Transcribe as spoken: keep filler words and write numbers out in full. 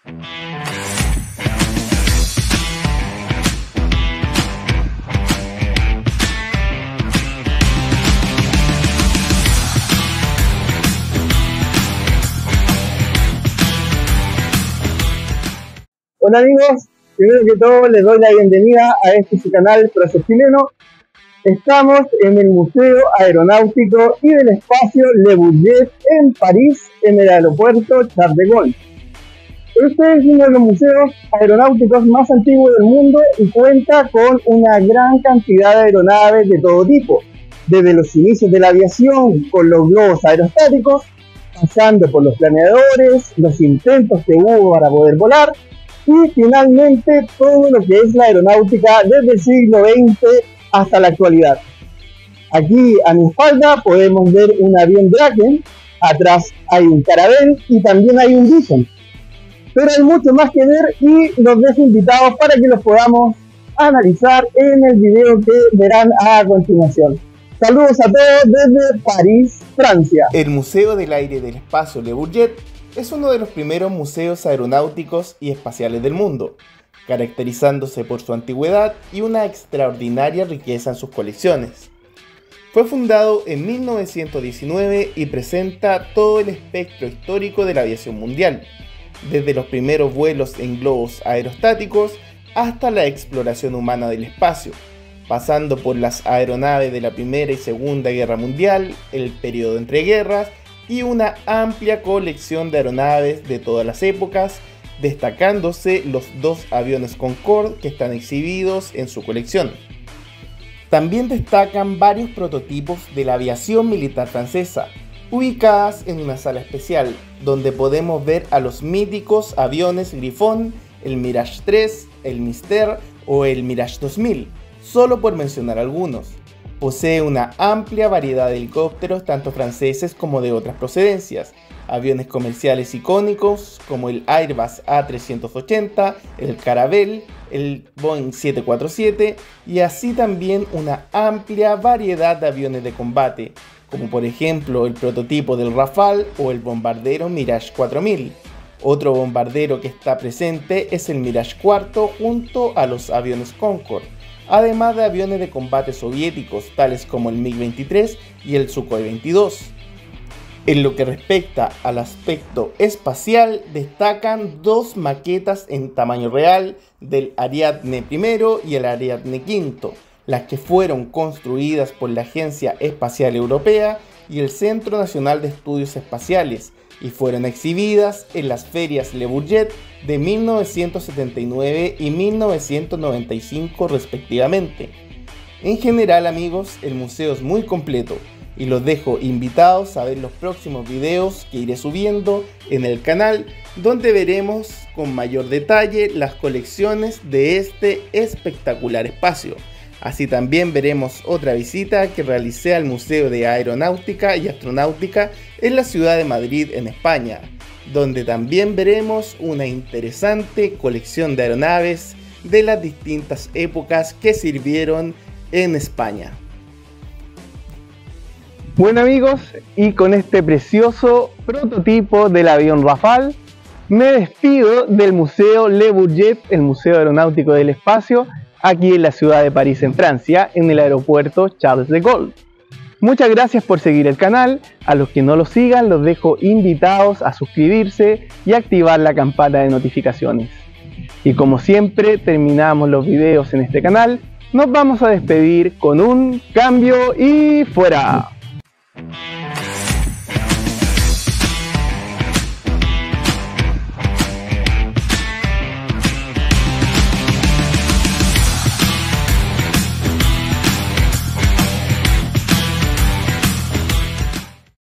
Hola amigos, primero que todo les doy la bienvenida a este su canal Proceso Chileno. Estamos en el Museo Aeronáutico y del Espacio Le Bourget en París, en el aeropuerto Charles de Gaulle. Este es uno de los museos aeronáuticos más antiguos del mundo y cuenta con una gran cantidad de aeronaves de todo tipo, desde los inicios de la aviación con los globos aerostáticos, pasando por los planeadores, los intentos que hubo para poder volar, y finalmente todo lo que es la aeronáutica desde el siglo veinte hasta la actualidad. Aquí a mi espalda podemos ver un avión Draken, atrás hay un Caravelle y también hay un Vision. Pero hay mucho más que ver y los dejo invitados para que los podamos analizar en el video que verán a continuación. Saludos a todos desde París, Francia. El Museo del Aire y del Espacio Le Bourget es uno de los primeros museos aeronáuticos y espaciales del mundo, caracterizándose por su antigüedad y una extraordinaria riqueza en sus colecciones. Fue fundado en mil novecientos diecinueve y presenta todo el espectro histórico de la aviación mundial, desde los primeros vuelos en globos aerostáticos hasta la exploración humana del espacio, pasando por las aeronaves de la Primera y Segunda Guerra Mundial, el periodo entre guerras y una amplia colección de aeronaves de todas las épocas, destacándose los dos aviones Concorde que están exhibidos en su colección. También destacan varios prototipos de la aviación militar francesa, ubicadas en una sala especial, donde podemos ver a los míticos aviones Griffon, el Mirage tres, el Mystère o el Mirage dos mil, solo por mencionar algunos. Posee una amplia variedad de helicópteros, tanto franceses como de otras procedencias, aviones comerciales icónicos como el Airbus A trescientos ochenta, el Caravelle, el Boeing siete cuatro siete y así también una amplia variedad de aviones de combate, como por ejemplo el prototipo del Rafale o el bombardero Mirage cuatro mil. Otro bombardero que está presente es el Mirage cuatro junto a los aviones Concorde, además de aviones de combate soviéticos tales como el MiG veintitrés y el Sukhoi veintidós. En lo que respecta al aspecto espacial, destacan dos maquetas en tamaño real del Ariadne primero y el Ariadne quinto, las que fueron construidas por la Agencia Espacial Europea y el Centro Nacional de Estudios Espaciales y fueron exhibidas en las ferias Le Bourget de mil novecientos setenta y nueve y mil novecientos noventa y cinco respectivamente. En general amigos, el museo es muy completo y los dejo invitados a ver los próximos videos que iré subiendo en el canal, donde veremos con mayor detalle las colecciones de este espectacular espacio. Así también veremos otra visita que realicé al Museo de Aeronáutica y Astronáutica en la ciudad de Madrid, en España, donde también veremos una interesante colección de aeronaves de las distintas épocas que sirvieron en España. Bueno amigos, y con este precioso prototipo del avión Rafale, me despido del Museo Le Bourget, el Museo Aeronáutico del Espacio, aquí en la ciudad de París, en Francia, en el aeropuerto Charles de Gaulle. Muchas gracias por seguir el canal. A los que no lo sigan, los dejo invitados a suscribirse y activar la campana de notificaciones. Y como siempre terminamos los videos en este canal, nos vamos a despedir con un cambio y fuera.